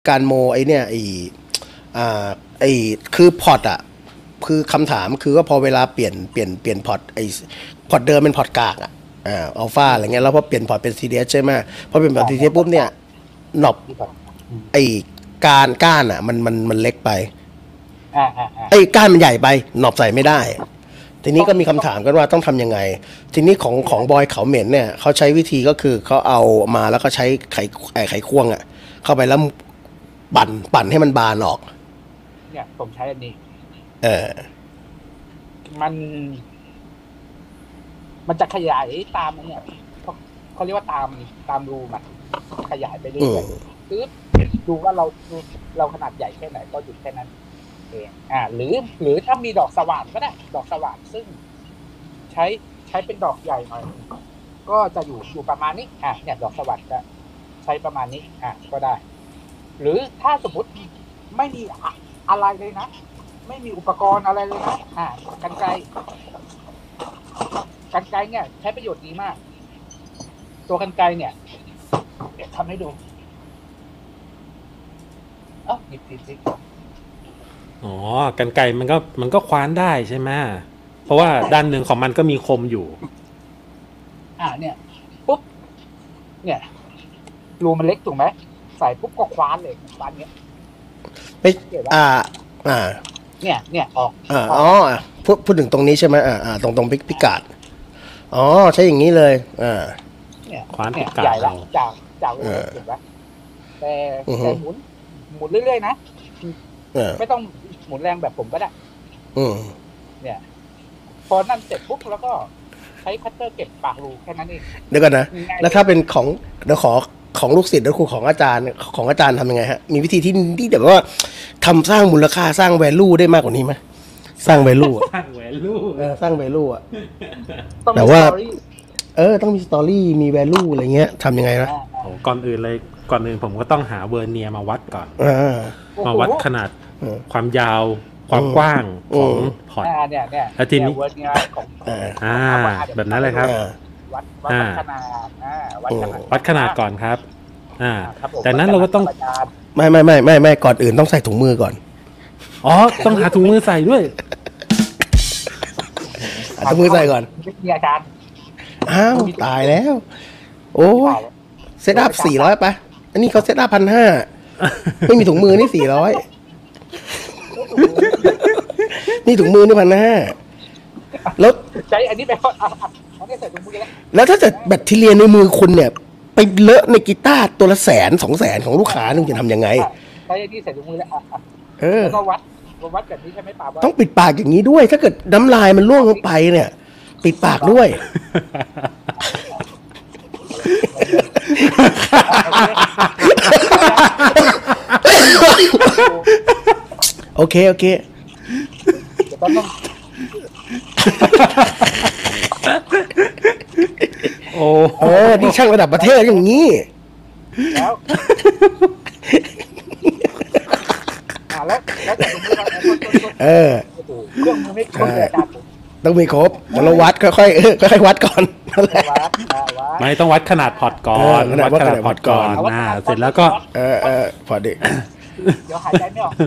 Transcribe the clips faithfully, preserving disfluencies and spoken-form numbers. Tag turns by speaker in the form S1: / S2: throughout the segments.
S1: การโมไอเนี่ยไออ่าไอคือพอร์ตอ่ะคือคำถามคือว่าพอเวลาเปลี่ยนเปลี่ยนเปลี่ยนพอร์ตไอพอร์ตเดิมเป็นพอร์ตกากอ่ะอ่าอัลฟาอะไรเงี้ยแล้วพอเปลี่ยนพอร์ตเป็น ซี ดี เอส ใช่ไหมพอเปลี่ยนพอร์ต ซี ดี เอส ปุ๊บเนี่ยหนอบไอการก้านอ่ะมันมันมันเล็กไป
S2: อ่าอ่าอ่า
S1: ไอ้ก้านมันใหญ่ไปหนอบใส่ไม่ได้ทีนี้ก็มีคำถามกันว่าต้องทำยังไงทีนี้ของของบอยเขาเหม็นเนี่ยเขาใช้วิธีก็คือเขาเอามาแล้วก็ใช้ไขไอ้ไขควงอ่ะเข้าไปแล้วปั่นปั่นให้มันบานออก
S2: เนี่ยผมใช้อันนี้
S1: เออ
S2: มัน มันจะขยายตามเนี่ยเขาเขาเรียกว่าตามตามรูมันขยายไปเรื่อยๆคือดูว่าเราเราขนาดใหญ่แค่ไหนก็หยุดแค่นั้นเองอ่าหรือหรือถ้ามีดอกสว่านก็ได้ดอกสว่านซึ่งใช้ใช้เป็นดอกใหญ่หน่อยก็จะอยู่อยู่ประมาณนี้อ่ะเนี่ยดอกสว่านจะใช้ประมาณนี้อ่ะก็ได้หรือถ้าสมมติไม่มีอะไรเลยนะไม่มีอุปกรณ์อะไรเลยนะอ่ะกรรไกรกรรไกรเนี่ยใช้ประโยชน์ดีมากตัวกรรไกรเนี่ยเดี๋ยวทำให้ดูเอ้าหยิบผิดสิ
S3: อ๋อกรรไกรมันก็มันก็คว้านได้ใช่ไหมเพราะว่าด้านหนึ่งของมันก็มีคมอยู่
S2: อ่าเนี่ยปุ๊บเนี่ยรูมันเล็กถูกไหมใส่ปุ๊บก็คว้านเลยคว้านเนี้ย
S1: ไม่อ่าอ่า
S2: เนี่ยเนี่ยออก
S1: อ่าอ๋อพูดพูดถึงตรงนี้ใช่ไหมอ่าอ่าตรงตรงพิกัดอ๋อใช่อย่างนี้เลยอ่า
S2: เนี่ยคว้านพิกัดใหญ่ละจากจากรูถูกไหมแต่แต่หมุนหมุนเรื่อยๆนะไม่ต้องหมุนแรงแบบผมก็ได้เนี่ยพอนั่นเสร็จปุ๊บแล้วก็ใช้คัตเตอร์เก็บปากรูแค่นั้นเอง
S1: เดี๋ยวก่อนนะแล้วถ้าเป็นของเดี๋ยวขอของลูกศิษย์และครูของอาจารย์ของอาจารย์ทำยังไงฮะมีวิธีที่ที่แบบว่าทำสร้างมูลค่าสร้างแวลูได้มากกว่านี้ไหมสร้างแวลู
S3: สร้างแวลู
S1: เออสร้างแวลูอ่ะแต่ว่าเออต้องมีสตอรี่มีแวลูอะไรเงี้ยทำยังไงนะ
S3: โอ้ก่อนอื่นเลยก่อนอื่นผมก็ต้องหาเวอร์เนียมาวัดก่อนมาวัดขนาดความยาวความกว้างของพอร์ต
S2: เนี่ยเนี่ย
S3: แล้วทีนี้อ่าแบบนั้นเลยครับ
S2: วัดวัดขนาดอ่าวัดขนาด
S3: วัดขนาดก่อนครับอ่าแต่นั้นเราก็ต้อง
S1: ไม่ไม่ไม่ไม่ไม่ก่อนอื่นต้องใส่ถุงมือก่อน
S3: อ๋อต้องหาถุงมือใส่ด้วย
S1: หาถุงมือใส่ก่อน
S2: มีอาจารย์
S1: อ้าวตายแล้วโอ้เซตอัพสี่ร้อยไปอันนี้เขาเซตอัพพันห้าไม่มีถุงมือนี่สี่ร้อยนี่ถุงมือนี่พันห้าแล้ว
S2: ใช้อันนี้ไปเอาเอาเนี่ยใส่ถุงมือแล้ว
S1: แล้วถ้าเกิดแบตเตอรี่ในมือคุณเนี่ยไปเลอะในกีตาร์ตัวละแสนสองแสนของลูกค้านึงจะทำยังไง
S2: ใช้อันนี้ใส่ถุงมือแล้ว
S1: เออ
S2: แล้วก็วัดวัดแบบนี้ใช่ไหมป่าว
S1: ต้องปิดปากอย่างนี้ด้วยถ้าเกิดน้ำลายมันร่วงลงไปเนี่ยปิดปากด้วยโอเคโอเคโอ้โหนี่ช่างระดับประเทศอย่างนี้
S2: แล้วอ่าแล้วแล้วแต่ผม
S1: เออ
S2: เครื่องมือไม่ครบเลยอาจารย์
S1: ต้องมีครบเราวัดค่อยๆค่อยๆวัดก่อน
S3: ไม่ต้องวัดขนาดพอร์ตก่อนวัดขนาดพอร์ตก่อนอ่าเสร็จแล้วก็
S1: เออเออพอดี
S2: เดี๋ยวหายใจไม่ออก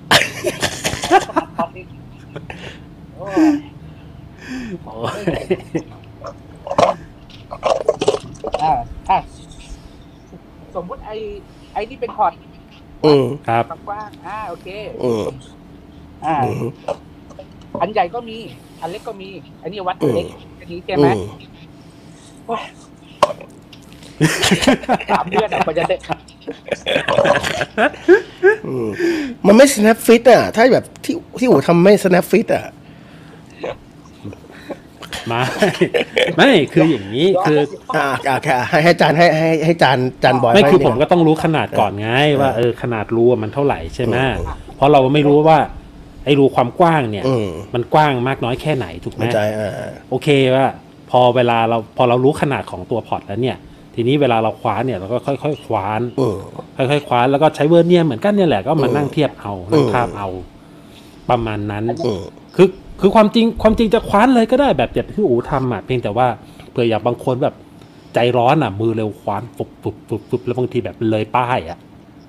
S2: อ่าอ่าสมมุติไอ้ไอ้นี่เป็นพอร์ต
S1: อืม
S3: ครับ
S2: กว้างอ่าโอเค
S1: อืม
S2: อ่าอันใหญ่ก็มีอันเล็กก็มีอันนี้วัดเล็กอันนี้ใช่ไหมสามเดือนอ่ะมันจะได้
S1: มันไม่ snap fit อ่ะถ้าแบบที่ที่อู๋ทำไม่ snap fit อ่ะ
S3: ไม่ไม่คืออย่างนี้คือ
S1: อ่าอ่าแค่ให้ให้จานให้ให้ให้จานจานบอย
S3: ไม่คือผมก็ต้องรู้ขนาดก่อนไงว่าเออขนาดรูมันเท่าไหร่ใช่ไหมเพราะเราไม่รู้ว่าไอ้รูความกว้างเนี่ยมันกว้างมากน้อยแค่ไหนถูกไหมโอเคว่าพอเวลาเราพอเรารู้ขนาดของตัวพอร์ตแล้วเนี่ยทีนี้เวลาเราคว้านเนี่ยเราก็ค่อยๆคว้านค่อยๆคว้านแล้วก็ใช้เวอร์เนียเหมือนกันเนี่ยแหละก็มานั่งเทียบเอานั่งทาบเอาประมาณนั้นคือคือความจริงความจริงจะคว้านเลยก็ได้แบบแบบที่อู๋ทำอ่ะเพียงแต่ว่าเผื่ออย่างบางคนแบบใจร้อนอ่ะมือเร็วคว้านฟุบฟุบฟุบฟุบแล้วบางทีแบบเลยป้ายอ่ะ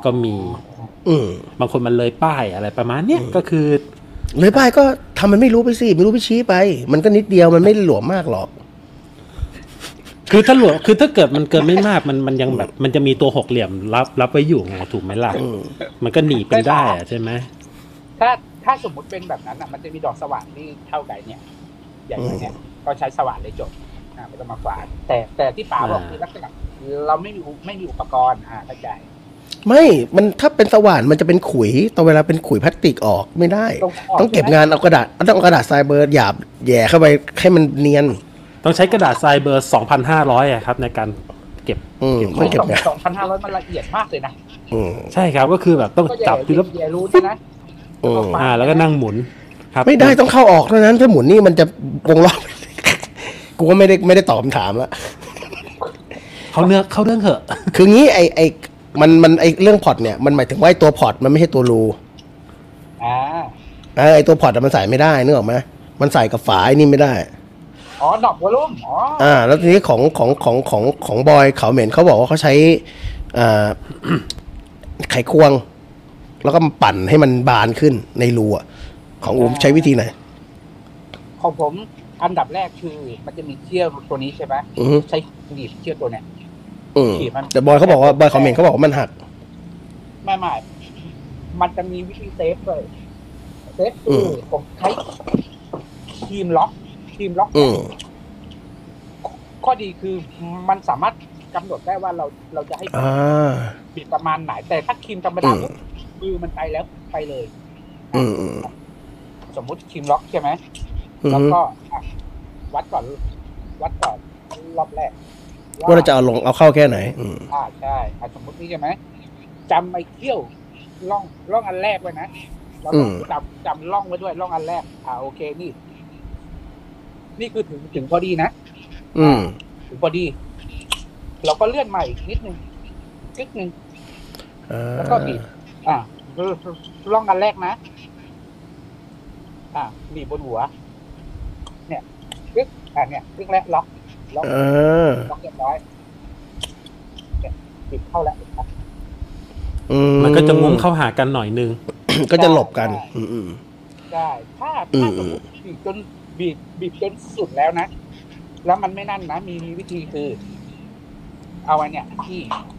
S3: ก็มี
S1: อืม
S3: บางคนมันเลยป้ายอะไรประมาณเนี้ยก็คือ
S1: เลยป้ายก็ทำมันไม่รู้ไปสิไม่รู้ไปชี้ไป มันก็นิดเดียวมันไม่หลวมมากหรอก
S3: คือถ้าหลวมคือถ้าเกิดมันเกินไม่มากมันมันยังแบบมันจะมีตัวหกเหลี่ยมรับรับไว้อยู่ไงถูกไหมล่ะมันก็หนีเป็นได้อะใช่ไหม
S2: ถ้าถ้าสมมุติเป็นแบบนั้นอ่ะมันจะมีดอกสว่านที่เท่ากันเนี่ยอย่างเงี้ยก็ใช้สว่านเลยจบอ่าไม่ต้องมาฝาดแต่แต่ที่ป๋าบอกคือลักษณะเราไม่มีไม่มีอุปกรณ์อ่าเข้าใจ
S1: ไม่มันถ้าเป็นสว่านมันจะเป็นขุยตอนเวลาเป็นขุยพลาสติกออกไม่ได้ ต้องเก็บงานเอากระดาษต้องเอากระดาษทรายเบอร์หยาบแย่เข้าไปให้มันเนียน
S3: ต้องใช้กระดาษทรายเบอร์ สองพันห้าร้อย อ่ะครับในการเก็บ
S1: อืม
S2: ไม่เก็บงาน สองพันห้าร้อย มันละเอียดมากเลยนะ
S1: อืม
S3: ใช่ครับก็คือแบบต้องจับที่แล้ว
S2: รู้ด้วยนะ
S1: อืม
S3: อ่าแล้วก็นั่งหมุนครับ
S1: ไม่ได้ต้องเข้าออกเท่านั้นถ้าหมุนนี่มันจะวงรอบกูก็ไม่ได้ไม่ได้ตอบคำถามละ
S3: เขาเนื้อเขาเรื่องเหอะ
S1: คืองี้ไอไอมันมันไอเรื่องพอร์ตเนี่ยมันหมายถึงว่าไอตัวพอร์ตมันไม่ใช่ตัวรู
S2: อ่า
S1: ไอตัวพอร์ตมันใส่ไม่ได้นึกออกไหมมันใส่กับฝาไอ้นี่ไม่ได้
S2: อ๋อดอกวอลลุ่มอ๋อ
S1: อ่าแล้วทีนี้ของของของของของบอยเขาเหม็นเขาบอกว่าเขาใช้อ่าไขควงแล้วก็ปั่นให้มันบานขึ้นในรูอ่ะของอูมใช้วิธีไหน
S2: ของผมอันดับแรกคือมันจะมีเชือกตัวนี้ใช่ไหมใช้หนีบเชือกตัวเนี้ย
S1: อืมแต่บอยเขาบอกว่าบอยคอมเมนต์เขาบอกว่ามันหัก
S2: ไม่ไม่มันจะมีวิธีเซฟเลยเซฟคือผมใช้ครีมล็อกครีมล็อกข้อดีคือมันสามารถกำหนดได้ว่าเราเราจะให้บีบประมาณไหนแต่ถ้าครีมธรรมดามือมันไปแล้วไปเลยสมมุติครีมล็อกใช่ไหมแล้วก็วัดก่อนวัดก่อนรอบแรก
S1: ว่าเราจะเอาลงเอาเข้าแค่ไหน
S2: อ่าใช่สมมตินี่ใช่ไหมจำไอ้เขี้ยวล่องล่องอันแรกไว้นะเราต้องจำจำล่องไว้ด้วยล่องอันแรกอ่าโอเคนี่นี่คือถึงถึงพอดีนะ
S1: อืม
S2: ถึงพอดีเราก็เลื่อนมาอีกนิดนึงนิดนึงแล้วก็บีบอ่าล่องอันแรกนะอ่าบีบบนหัวเนี่ยลึกอ่าเนี่ยลึกแล้วล็อกล็อกล็อกเรียบร้อยบิดเข้าแล้ว
S3: มันก็จะงุ้มเข้าหากันหน่อยนึง
S1: ก็จะหลบกัน
S2: อืมใช่ถ้าถ้าสมมติบีบจนบีบบีบจนสุดแล้วนะแล้วมันไม่นั่นนะมีวิธีคือเอาไว้เนี่ยที่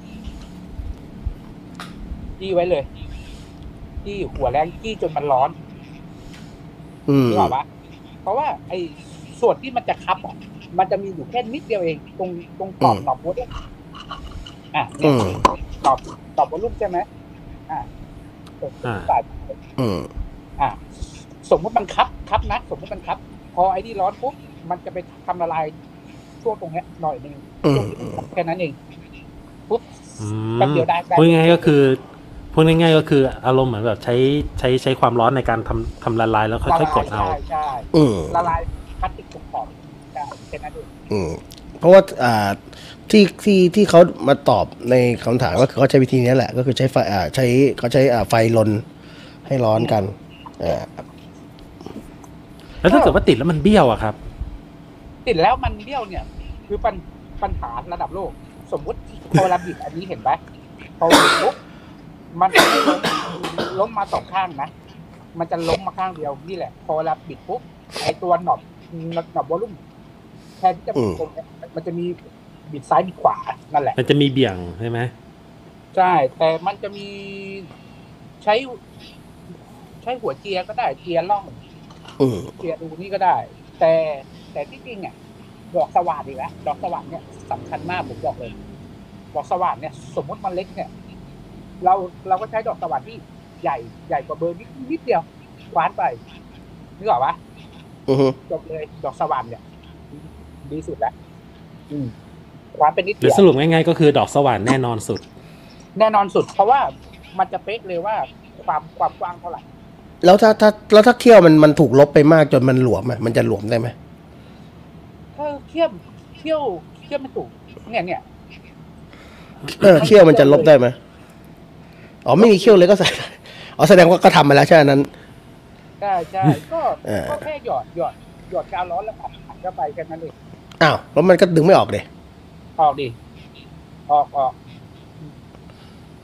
S2: ที่ไว้เลยที่หัวแรงที่จนมันร้อน
S1: อืม
S2: รู้ป่ะเพราะว่าไอ้ส่วนที่มันจะคับอ่ะมันจะมีอยู่แค่นิดเดียวเองตรงตรงกรอบหนอบวอลลุ่มอ่ะตอบตอบวอลลุ่มใช่ไหมอ่าอ่า
S1: อืม
S2: อ่าสมมติมันคับคับนะสมมติมันคับพอไอ้นี่ร้อนปุ๊บมันจะไปทำละลายช่วงตรงเนี้ยหน่อยนึงแค่นั้นเองปุ๊บแป๊บเดียวได้
S3: พูดง่ายๆก็คือพูดง่ายๆก็คืออารมณ์เหมือนแบบใช้ใช้ใช้ความร้อนในการทำทำละลายแล้วค่อยๆกดเอา
S2: ใช่ใช่ละลายพลาสติกขอบใช่แค่นั้นเอง
S1: อืมเพราะว่าอ่าที่ที่ที่เขามาตอบในคำถามก็คือเขาใช้วิธีนี้แหละก็คือใช้ไฟอ่าใช้เขาใช้อ่าไฟลนให้ร้อนกันอ่า
S3: แล้วถ้าเกิดว่าติดแล้วมันเบี้ยวอะครับ
S2: ติดแล้วมันเบี้ยวเนี่ยคือปัญปัญหาระดับโลกสมมุติพอเราบิดอันนี้เห็นไหมพอบิดปุ๊บมันจะล้มล้มมาสองข้างนะมันจะล้มมาข้างเดียวนี่แหละพอเราบิดปุ๊บไอตัวหนอบหนอบวอลลุ่มแทนที่จะบิดตรงนี้มันจะมีบิดซ้ายบิดขวานั่นแหละ
S3: มันจะมีเบี่ยงใช่ไหม
S2: ใช่แต่มันจะมีใช้ใช้หัวเจียก็ได้เจียล่องเจียดูนี่ก็ได้แต่แต่ที่จริงเนี่ยดอกสว่านอีกแล้วดอกสว่านเนี่ยสำคัญมากผมบอกเลยดอกสว่านเนี่ยสมมติมันเล็กเนี่ยเราเราก็ใช้ดอกสว่านที่ใหญ่ใหญ่กว่าเบอร์นิดนิดเดียวคว้านไปนึกออกปะจบเลยดอกสว่านเนี่ยดีสุดแล้วคว้านเป็นนิดเดียว
S3: สรุปง่ายๆก็คือดอกสว่านแน่นอนสุด
S2: แน่นอนสุดเพราะว่ามันจะเป๊ะเลยว่าความความกว้างเท่าไหร่
S1: แล้วถ้าถ้าแล้วถ้าเขี้ยวมันมันถูกลบไปมากจนมันหลวมอ่ะมันจะหลวมได้ไหม
S2: ถ้าเขี้ยวเขี้ยวเขี้ยวไม่ถูกเนี่ยเนี่ย
S1: เออเขี้ยวมันจะลบได้ไหมอ๋อไม่มีเขี้ยวเลยก็ใส่อ๋อแสดงว่าก็ทำมาแล้วใช่ไหมนั้น
S2: ใช่ใช่ก็ก็แค่หยอดหยอดหยอดกาวร้อนแล้วอัดอัดเข้าไปแค่นั้นเอง
S1: อ้าวแล้วมันก็ดึงไม่ออกเลย
S2: ออกดิออกออก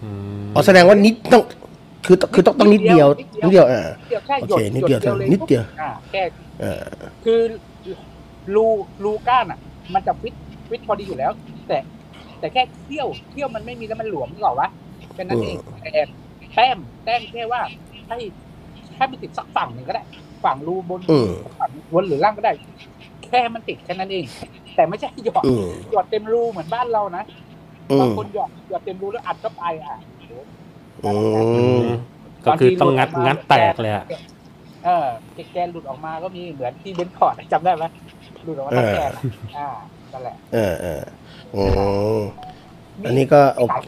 S1: อ๋อแสดงว่านิดต้องคือคือต้องต้องนิดเดียวนิดเดียวอ่า
S2: เดียวแค่หย
S1: โอ
S2: ด
S1: เคนิดเดียว
S2: หล
S1: นิดเดียว
S2: อ่าแค่
S1: เออ
S2: คือรูรูก้านอ่ะ มันจะฟิตฟิตพอดีอยู่แล้ว แต่แต่แค่เที่ยวเที่ยวมันไม่มีแล้วมันหลวมหรอวะเป็นนั่นเองแต่แต้มแต้มแค่ว่าให้ให้มันติดสักฝั่งหนึ่งก็ได้ฝั่งรูบนฝั่งบนหรือล่างก็ได้ แค่มันติดแค่นั้นเอง แต่ไม่ใช่หยอดหยอดเต็มรูเหมือนบ้านเรานะบางคนหยอดหยอดเต็มรูแล้วอัดเข้าไปอ่ะ
S3: ก็คือต้องงัดงัดแตกเลยอ่ะ
S2: เออแกนหลุดออกมาก็มีเหมือนที่เบนคอร์ดจำได้ไหมหลุดออกมาทั้งแกนอ่านั่นแหละ
S1: เออเอออ๋ออันนี้ก็โอเค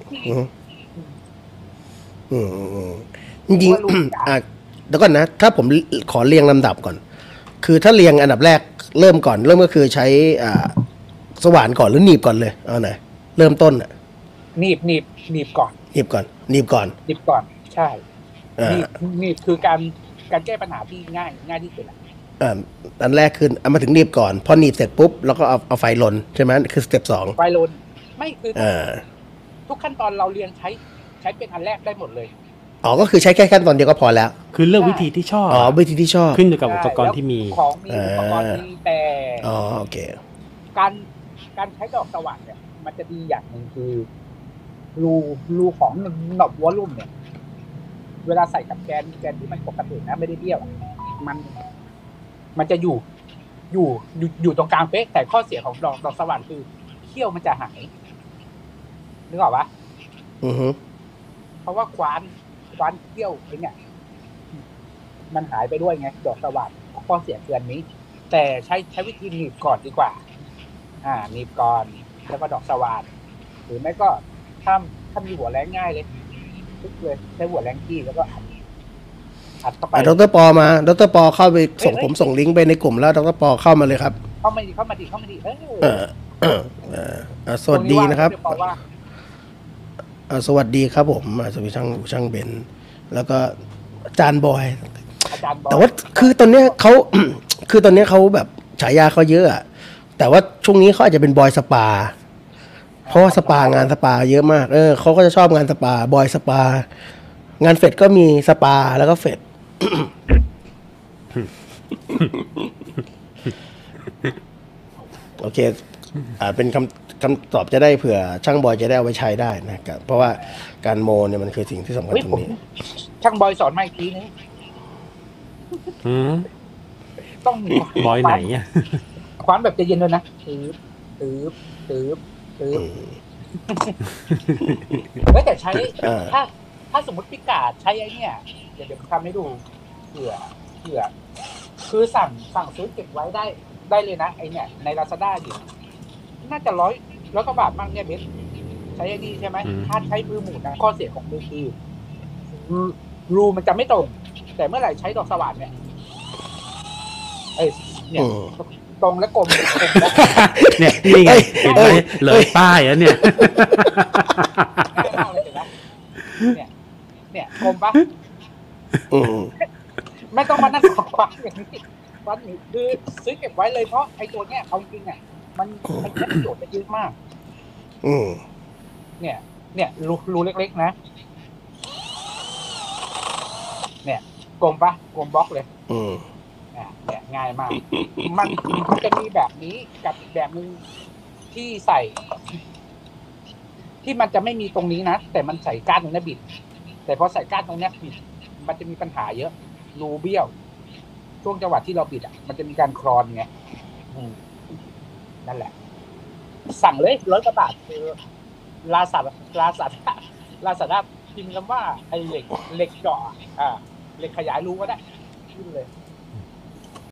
S1: อืมอืมจริงๆอ่ะเดี๋ยวก่อนนะถ้าผมขอเรียงลำดับก่อน คือถ้าเรียงอันดับแรกเริ่มก่อนเริ่มก็คือใช้อ่าสว่านก่อนหรือหนีบก่อนเลยเอาไหนเริ่มต้นอ่ะ
S2: หนีบหนีบหนีบก่อน
S1: หนีบก่อนหนีบก่อน
S2: หนีบก่อนใช่หนีบหนีบคือการการแก้ปัญหาที่ง่ายง่ายที่สุดอ่ะ
S1: อ่าอันแรกคือเอามาถึงหนีบก่อนพอหนีบเสร็จปุ๊บแล้วก็เอาเอาไฟลนใช่ไหมคือสเต็ปสอง
S2: ไฟลนไม่คือทุกขั้นตอนเราเรียนใช้ใช้เป็นอันแรกได้หมดเลย
S1: อ๋อก็คือใช้แค่ขั้นตอนเดียวก็พอแล้ว
S3: คือเลือกวิธีที่ชอบ
S1: อ๋อวิธีที่ชอบ
S3: ขึ้นอยู่กับอุปกรณ์ที่มี
S2: ของมีอุปกรณ์มีแต่
S1: อ๋อโอเค
S2: การการใช้ดอกสว่านเนี่ยมันจะดีอย่างหนึ่งคือรูรูของหนอบวอลลุ่มเนี่ยเวลาใส่กับแกนแกนที่มันปกตินะไม่ได้เบี้ยวมันมันจะอยู่อยู่อยู่อยู่ตรงกลางเป๊ะแต่ข้อเสียของดอกดอกสว่านคือเขี้ยวมันจะหายนึกออกปะ
S1: อือฮึ
S2: เพราะว่าควานควานเขี้ยวไอ้เนี่ยมันหายไปด้วยไงดอกสว่านข้อเสียเกินนี้แต่ใช้ใช้วิธีหนีบก่อนดีกว่าอ่าหนีบก่อนแล้วก็ดอกสว่านหรือไม่ก็ถ้าถ้ามีหัวแรงง่ายเลยทุกเลยใช้หัวแรงกี้แล้วก็อัดอัดเข้าไป
S1: ดร.ปอมาดร.ปอเข้าไปส่งผมส่งลิงก์ไปในกลุ่มแล้วดร.ปอเข้ามาเลยครับ
S2: เข้ามาดิเข้ามาดิเข้ามาดิ
S1: เออเออเออสวัสดีนะครับสวัสดีครับผมสวัสดีช่างช่างเบนแล้วก็อาจารย์บอยแต่ว่าคือตอนเนี้ยเขาคือตอนเนี้ยเขาแบบฉายาเขาเยอะอะแต่ว่าช่วงนี้เขาอาจจะเป็นบอยสปาเพราะว่าสปางานสปาเยอะมากเออเขาก็จะชอบงานสปาบอยสปางานเฟดก็มีสปาแล้วก็เฟดโอเคอ่าเป็นคำคำตอบจะได้เผื่อช่างบอยจะได้เอาไว้ใช้ได้นะครับเพราะว่าการโมเนี่ยมันคือสิ่งที่สำคัญตรงนี้
S2: ช่างบอยสอนมาอีกทีนึงต้อง
S3: บอยไหนเนี่ย
S2: คว้านแบบใจเย็นเลยนะตื้อตื้อตื้อตื้อเฮ้ยแต่ใช้ถ้าถ้าสมมติพิกาดใช้ไอ้เนี่ยเดี๋ยวเดี๋ยวทำให้ดูเผื่อเผื่อคือสั่งสั่งซื้อเก็บไว้ได้ได้เลยนะไอเนี่ยใน Lazada ดิน่าจะร้อยร้อยกว่าบาทมั้งเนี่ยเบสใช้ไอ้นี่ใช่ไหมถ้าใช้มือหมุนนะข้อเสียของมือคือรูมันจะไม่ตรงแต่เมื่อไหร่ใช้ดอกสว่านเนี่ยเอ้ยเนี่ยตรงและกลม
S3: เนี่ยนี่ไงเห็นไหมเลยป้ายแล้วเนี่ย
S2: เนี่ยเนี่ยกลมปะไม่ต้องมานั่งขอความอย่างนี้วันนี้คือซื้อเก็บไว้เลยเพราะไอ้ตัวเนี้ยเอาจริงอ่ะมันมันใช้ประโยชน์ได้เยอะมาก
S1: อืม
S2: เนี่ยเนี่ยรูรูเล็กๆนะเนี่ยกลมปะกลมบล็อกเลย
S1: อืม
S2: เนี่ยง่ายมากมันมันจะมีแบบนี้กับอีกแบบนึงที่ใส่ที่มันจะไม่มีตรงนี้นะแต่มันใส่ก้านตรงนี้บิดแต่พอใส่ก้านตรงนี้บิดมันจะมีปัญหาเยอะรูเบี้ยวช่วงจังหวะที่เราบิดอ่ะมันจะมีการคลอนไงนั่นแหละสั่งเลยร้อยกว่าบาทคือลาซาลาซาลาซาด้าพิมพ์คำว่าไอ้เหล็กเหล็กเจาะอ่าเหล็กขยายรูก็ได้ขึ้นเลย